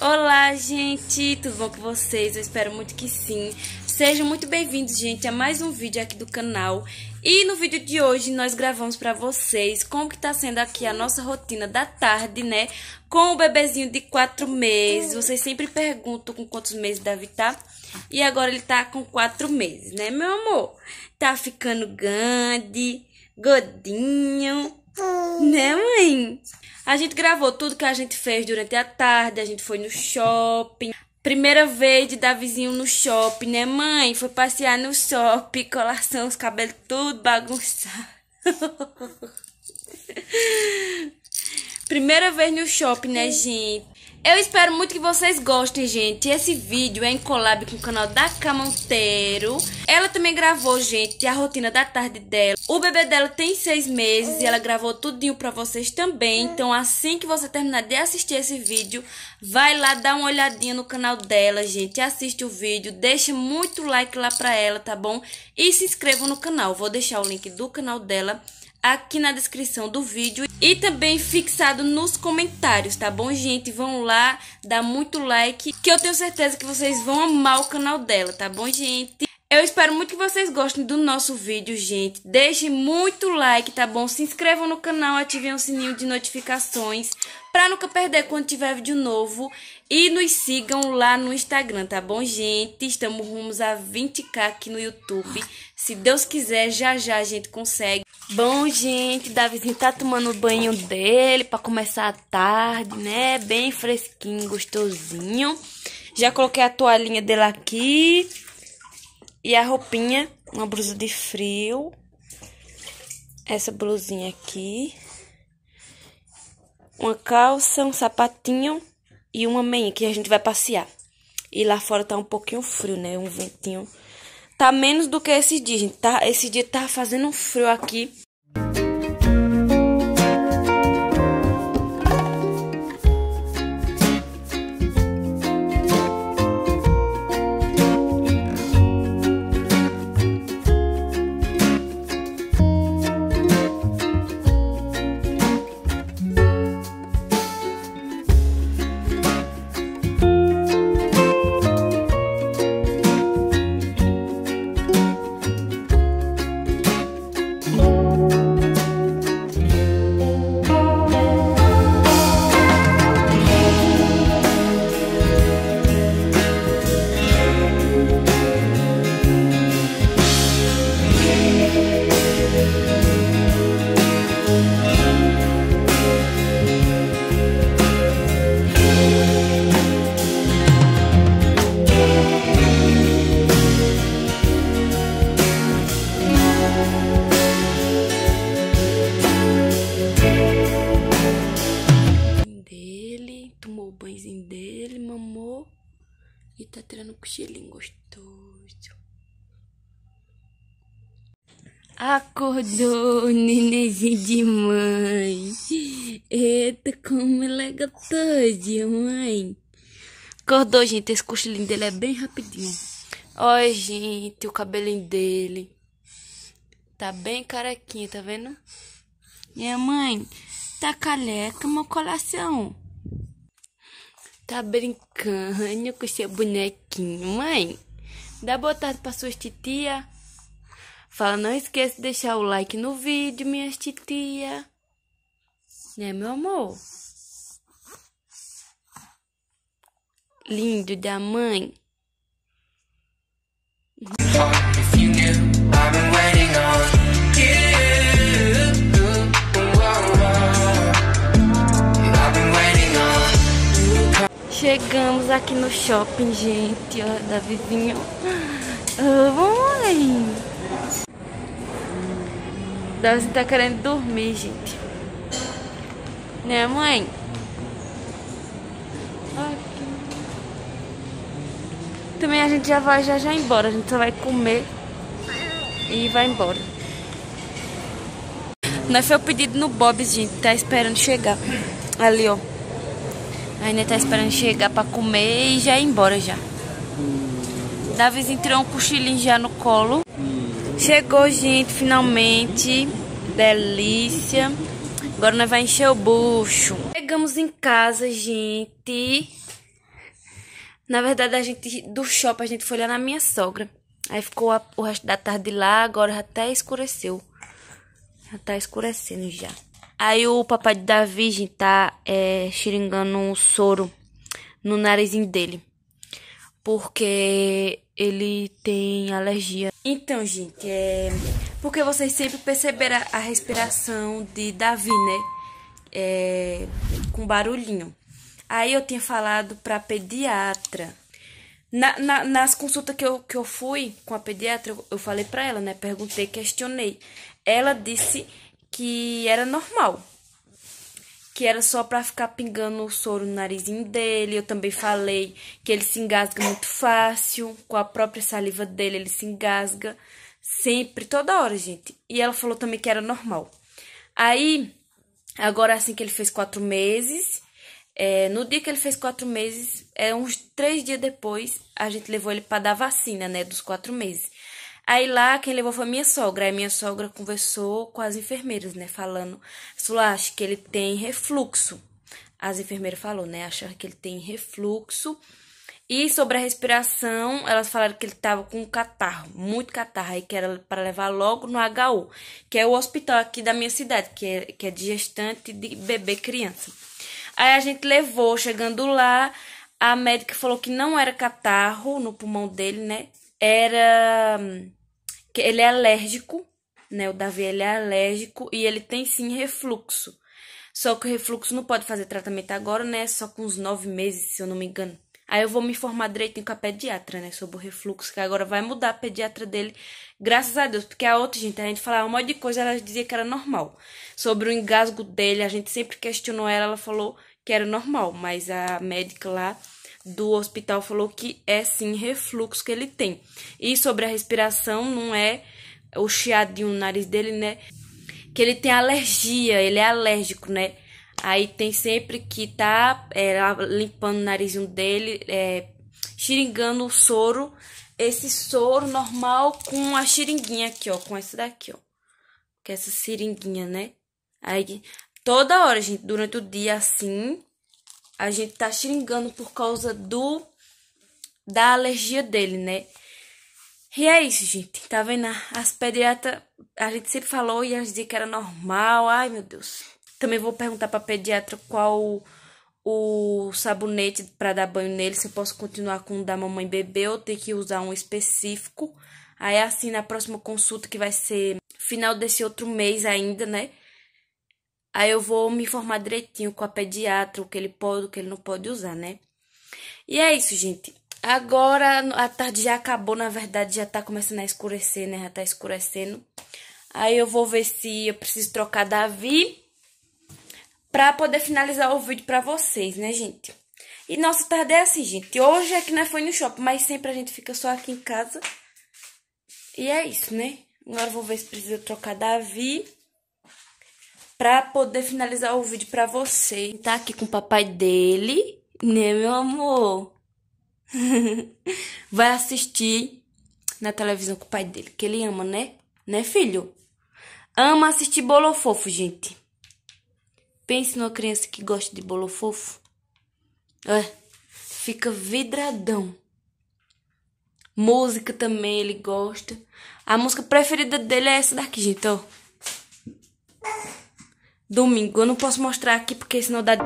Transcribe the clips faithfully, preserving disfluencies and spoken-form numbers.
Olá, gente, tudo bom com vocês? Eu espero muito que sim. Sejam muito bem-vindos, gente, a mais um vídeo aqui do canal. E no vídeo de hoje nós gravamos pra vocês como que tá sendo aqui a nossa rotina da tarde, né? Com o bebezinho de quatro meses. Vocês sempre perguntam com quantos meses Davi tá. E agora ele tá com quatro meses, né, meu amor? Tá ficando grande, gordinho, né, mãe? A gente gravou tudo que a gente fez durante a tarde, a gente foi no shopping. Primeira vez de Davizinho no shopping, né, mãe? Foi passear no shopping, colação, os cabelos tudo bagunçados. Primeira vez no shopping, né, gente? Eu espero muito que vocês gostem, gente. Esse vídeo é em collab com o canal da Cá Monteiro. Ela também gravou, gente, a rotina da tarde dela. O bebê dela tem seis meses e ela gravou tudinho pra vocês também. Então, assim que você terminar de assistir esse vídeo, vai lá dar uma olhadinha no canal dela, gente. Assiste o vídeo, deixa muito like lá pra ela, tá bom? E se inscreva no canal. Vou deixar o link do canal dela aqui na descrição do vídeo e também fixado nos comentários, tá bom, gente? Vão lá, dá muito like, que eu tenho certeza que vocês vão amar o canal dela, tá bom, gente? Eu espero muito que vocês gostem do nosso vídeo, gente. Deixem muito like, tá bom? Se inscrevam no canal, ativem o sininho de notificações pra nunca perder quando tiver vídeo novo. E nos sigam lá no Instagram, tá bom, gente? Estamos rumos a vinte k aqui no YouTube. Se Deus quiser, já já a gente consegue. Bom, gente, Davizinho tá tomando o banho dele pra começar a tarde, né? Bem fresquinho, gostosinho. Já coloquei a toalhinha dele aqui. E a roupinha, uma blusa de frio. Essa blusinha aqui. Uma calça, um sapatinho e uma meia que a gente vai passear. E lá fora tá um pouquinho frio, né? Um ventinho. Tá menos do que esses dias, gente. Tá, esse dia tá fazendo um frio aqui. Tomou o banhozinho dele, mamou e tá tirando um cochilinho gostoso. Acordou, nenenzinho de mãe. Eita, como ela é gostosa, mãe. Acordou, gente, esse cochilinho dele é bem rapidinho. Olha, gente, o cabelinho dele tá bem carequinho, tá vendo? Minha mãe tá careca, meu coração. Tá brincando com seu bonequinho, mãe? Dá boa tarde pra suas titia. Fala, não esqueça de deixar o like no vídeo, minhas titia. Né, meu amor? Lindo da mãe. Chegamos aqui no shopping, gente, ó, Davizinho. Oh, mãe! Davizinho tá querendo dormir, gente. Né, mãe? Aqui. Também a gente já vai já já embora. A gente só vai comer e vai embora. Nós foi o pedido no Bob's, gente. Tá esperando chegar. Ali, ó. Ainda tá esperando chegar pra comer e já ir embora já. Davizinho tirou um cochilinho já no colo. Chegou, gente, finalmente. Delícia. Agora nós vamos encher o bucho. Chegamos em casa, gente. Na verdade, a gente, do shopping, a gente foi lá na minha sogra. Aí ficou a, o resto da tarde lá, agora já até escureceu. Já tá escurecendo já. Aí o papai de Davi, gente, tá é, xeringando um soro no narizinho dele. Porque ele tem alergia. Então, gente, é... porque vocês sempre perceberam a respiração de Davi, né? É... Com barulhinho. Aí eu tinha falado pra pediatra. Na, na, nas consultas que eu, que eu fui com a pediatra, eu, eu falei pra ela, né? Perguntei, questionei. Ela disse que era normal. Que era só pra ficar pingando o soro no narizinho dele. Eu também falei que ele se engasga muito fácil. Com a própria saliva dele, ele se engasga. Sempre, toda hora, gente. E ela falou também que era normal. Aí, agora assim que ele fez quatro meses... É, no dia que ele fez quatro meses, é, uns três dias depois, a gente levou ele pra dar vacina, né, dos quatro meses. Aí lá, quem levou foi minha sogra. Aí minha sogra conversou com as enfermeiras, né, falando, falou, acho que ele tem refluxo. As enfermeiras falaram, né, acharam que ele tem refluxo. E sobre a respiração, elas falaram que ele tava com catarro, muito catarro, aí que era para levar logo no H U, que é o hospital aqui da minha cidade, que é, que é de gestante de bebê criança. Aí a gente levou, chegando lá, a médica falou que não era catarro no pulmão dele, né? Era... que ele é alérgico, né? O Davi, ele é alérgico e ele tem sim refluxo. Só que o refluxo não pode fazer tratamento agora, né? Só com uns nove meses, se eu não me engano. Aí eu vou me informar direitinho com a pediatra, né? Sobre o refluxo, que agora vai mudar a pediatra dele, graças a Deus. Porque a outra, gente, a gente falava um monte de coisa, ela dizia que era normal. Sobre o engasgo dele, a gente sempre questionou ela, ela falou que era normal. Mas a médica lá do hospital falou que é sim refluxo que ele tem. E sobre a respiração, não é o chiadinho no nariz dele, né? Que ele tem alergia, ele é alérgico, né? Aí tem sempre que tá é, limpando o narizinho dele, é, xeringando o soro. Esse soro normal com a xeringuinha aqui, ó. Com essa daqui, ó. Com essa seringuinha, né? Aí toda hora, gente, durante o dia assim, a gente tá xeringando por causa do da alergia dele, né? E é isso, gente. Tá vendo? As pediatras, a gente sempre falou e elas diziam que era normal. Ai, meu Deus. Também vou perguntar pra pediatra qual o, o sabonete pra dar banho nele. Se eu posso continuar com o da mamãe bebê ou ter que usar um específico. Aí, assim, na próxima consulta, que vai ser final desse outro mês ainda, né? Aí eu vou me informar direitinho com a pediatra, o que ele pode, o que ele não pode usar, né? E é isso, gente. Agora, a tarde já acabou, na verdade, já tá começando a escurecer, né? Já tá escurecendo. Aí eu vou ver se eu preciso trocar Davi pra poder finalizar o vídeo pra vocês, né, gente? E nossa tarde é assim, gente. Hoje é que nós foi no shopping, mas sempre a gente fica só aqui em casa. E é isso, né? Agora eu vou ver se precisa trocar Davi pra poder finalizar o vídeo pra vocês. Tá aqui com o papai dele, né, meu amor? Vai assistir na televisão com o pai dele, que ele ama, né? Né, filho? Ama assistir Bolo Fofo, gente. Pense numa criança que gosta de bolo fofo. É, fica vidradão. Música também ele gosta. A música preferida dele é essa daqui, gente, ó. Domingo. Eu não posso mostrar aqui porque senão dá...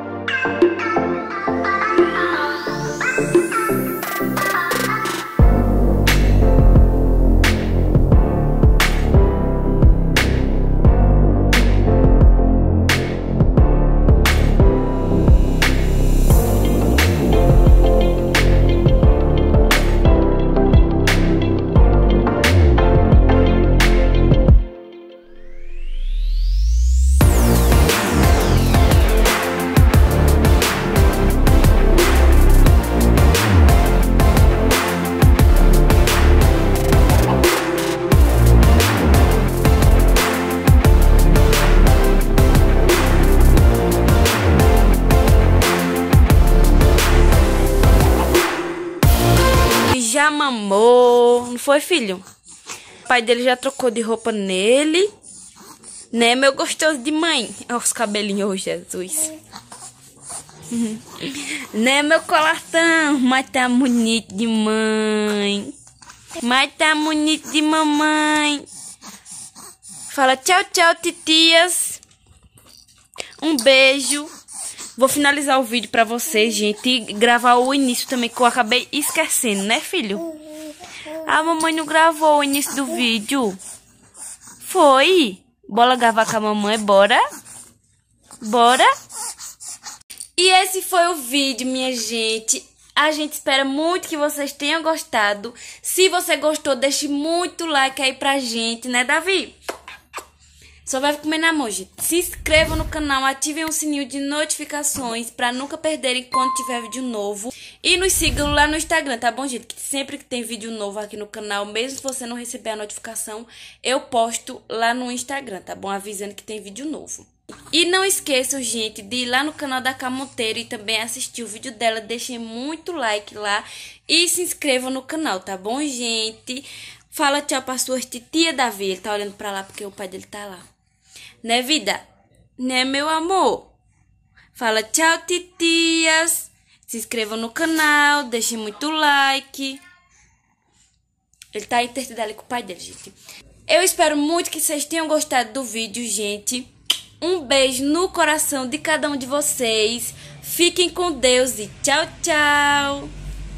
Já mamou, não foi, filho? O pai dele já trocou de roupa nele, né, meu gostoso de mãe? Olha os cabelinhos, oh, Jesus. Né, meu colartão? Mas tá bonito de mãe. Mas tá bonito de mamãe. Fala tchau, tchau, titias. Um beijo. Vou finalizar o vídeo pra vocês, gente. E gravar o início também, que eu acabei esquecendo, né, filho? A mamãe não gravou o início do vídeo. Foi? Bora gravar com a mamãe, bora? Bora? E esse foi o vídeo, minha gente. A gente espera muito que vocês tenham gostado. Se você gostou, deixe muito like aí pra gente, né, Davi? Só vai comer na mão, gente. Se inscrevam no canal, ativem o sininho de notificações pra nunca perderem quando tiver vídeo novo. E nos sigam lá no Instagram, tá bom, gente? Que sempre que tem vídeo novo aqui no canal, mesmo se você não receber a notificação, eu posto lá no Instagram, tá bom? Avisando que tem vídeo novo. E não esqueçam, gente, de ir lá no canal da Cá Monteiro e também assistir o vídeo dela. Deixem muito like lá e se inscrevam no canal, tá bom, gente? Fala tchau pra sua titia, Davi. Ele tá olhando pra lá porque o pai dele tá lá. Né, vida? Né, meu amor? Fala tchau, titias. Se inscrevam no canal, deixem muito like. Ele tá entretido ali com o pai dele, gente. Eu espero muito que vocês tenham gostado do vídeo, gente. Um beijo no coração de cada um de vocês. Fiquem com Deus e tchau, tchau.